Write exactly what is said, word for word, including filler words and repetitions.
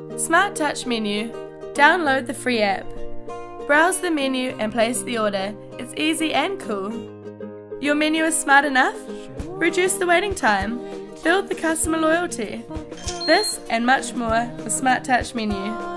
SmartTouch Menu. Download the free app. Browse the menu and place the order. It's easy and cool. Your menu is smart enough? Reduce the waiting time. Build the customer loyalty. This and much more with SmartTouch Menu.